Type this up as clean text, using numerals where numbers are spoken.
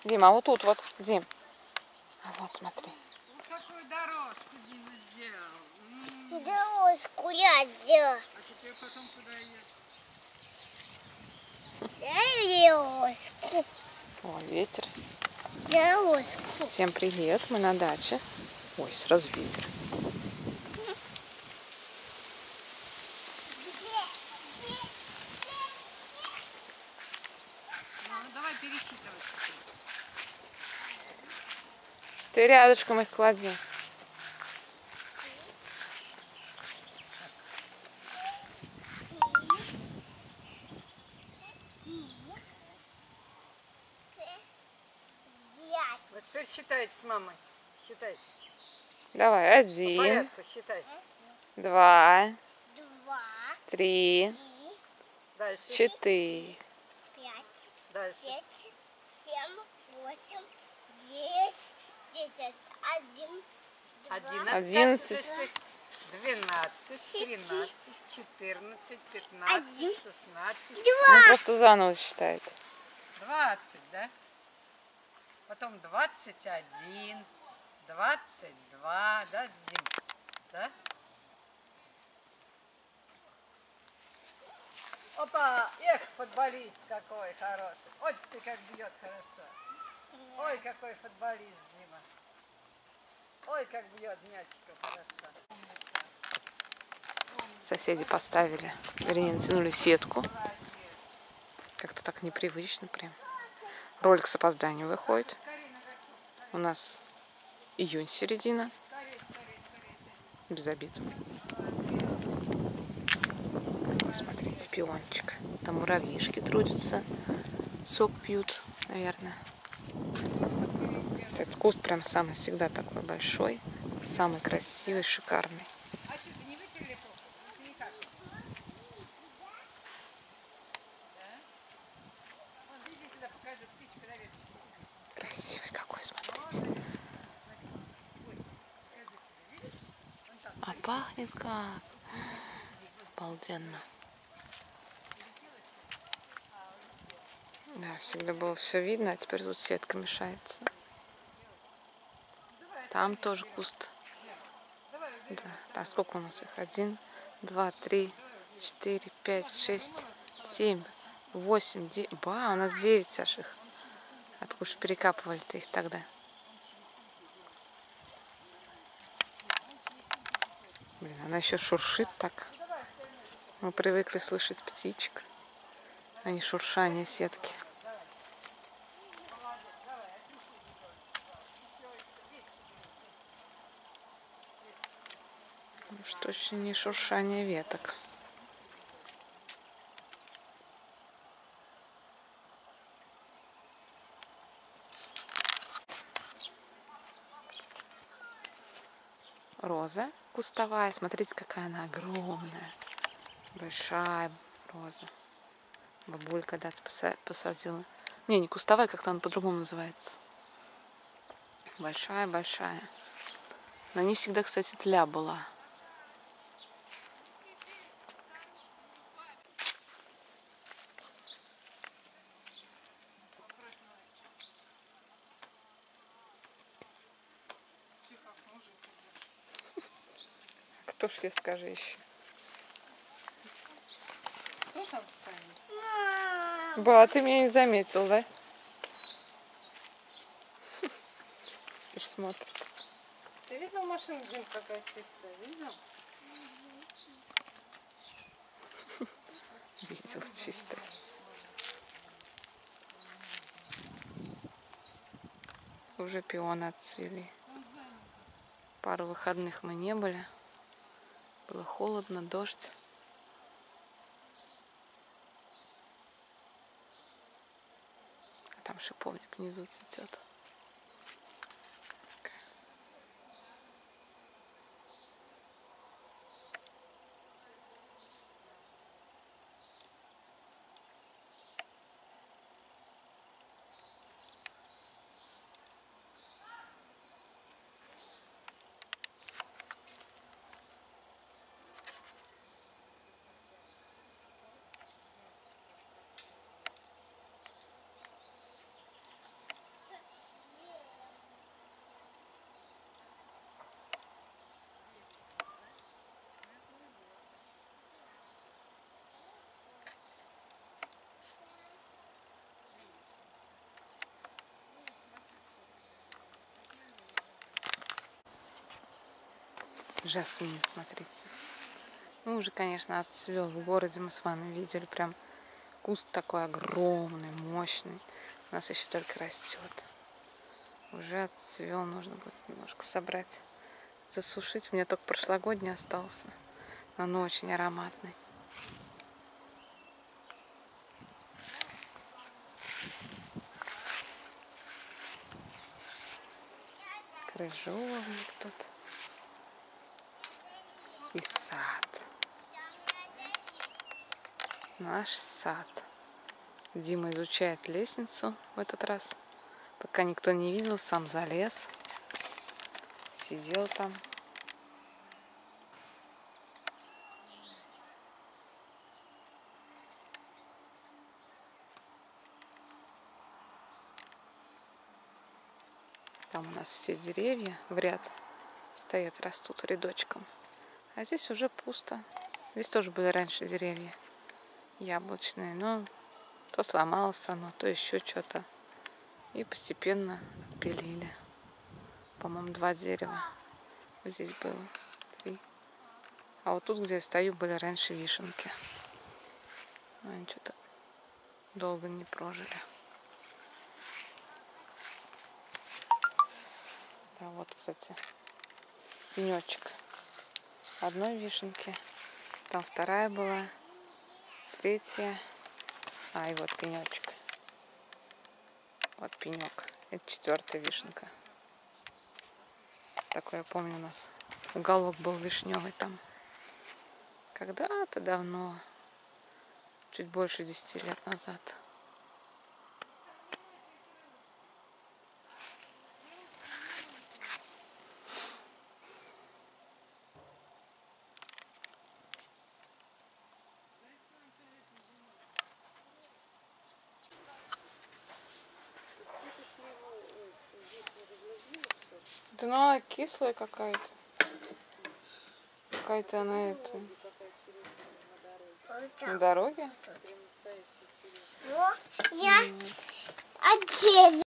Дима, а вот тут вот, Дим. А вот смотри. Вот какую дорожку Дима сделал. Дорожку я сделал. А теперь потом куда ехать? Дорожку. О, ветер. Дорожку. Всем привет, мы на даче. Ой, сразу ветер. Ну, давай пересчитывать. Ты рядышком их клади. Вот теперь считайте с мамой. Считайте. Давай, По 1, порядку считайте. 2, 2, 3, 3, Дальше. 4. 5, Дальше. 6, 7, 8, 10, 10, 1, 11. 12, 13, 14, 15, 16. Он просто заново считает. 20, да? Потом 21, 22, да, Дим? Да? Опа! Эх, футболист какой хороший. Ой, ты как бьет хорошо. Ой, какой футболист, Дима. Ой, как бьет мячиком хорошо. Соседи поставили, вернее, натянули сетку. Как-то так непривычно прям. Ролик с опозданием выходит. У нас июнь, середина. Без обид. Смотрите, пиончик. Там муравьишки трудятся. Сок пьют, наверное. Этот куст прям самый всегда такой большой. Самый красивый, шикарный. А что, ты не вытерли попу? Ты никак? Да? Вон, иди сюда, покажу. Птичка на веточке сидит. Красивый какой, смотрите. Смотри. Ой, покажу тебе, видишь? Вон там. А пахнет как. Обалденно. Да, всегда было все видно, а теперь тут сетка мешается. Там тоже куст. Да. Так, сколько у нас их? 1, 2, 3, 4, 5, 6, 7, 8, 9. Ба, у нас 9 аж их. Откуда же перекапывали-то их тогда? Блин, она еще шуршит так. Мы привыкли слышать птичек, а не шуршание сетки. Уж точно не шуршание веток. Роза кустовая. Смотрите, какая она огромная. Большая роза. Бабуль когда-то посадила. Не кустовая, как-то она по-другому называется. Большая-большая. На ней всегда, кстати, тля была. Кто ж тебе скажи еще? Кто там станет? Ба, ты меня не заметил, да? Теперь смотрит. Ты видел машину, Дим, какая чистая? Видел? Видел чисто. Уже пионы отцвели. Пару выходных мы не были. Было холодно, дождь. А там шиповник внизу цветет. Жасмин, смотрите. Ну, уже, конечно, отцвел. В городе мы с вами видели прям куст такой огромный, мощный. У нас еще только растет. Уже отцвел, нужно будет немножко собрать, засушить. У меня только прошлогодний остался, но он очень ароматный. Крыжовник тут. И сад. Наш сад. Дима изучает лестницу в этот раз. Пока никто не видел, сам залез. Сидел там. Там у нас все деревья в ряд стоят, растут рядочком. А здесь уже пусто. Здесь тоже были раньше деревья яблочные, но то сломалось оно, то еще что-то. И постепенно отпилили. По-моему, 2 дерева здесь было, 3. А вот тут, где я стою, были раньше вишенки. Но они что-то долго не прожили. Да, вот, кстати, пенечек одной вишенки. Там 2 была, 3. А, и вот пенечек. Вот пенек. Это 4-я вишенка. Такой, я помню, у нас уголок был вишневый там. Когда-то давно, чуть больше 10 лет назад. Да ну она кислая какая-то. Какая-то она это. На дороге? Ну, я одеть.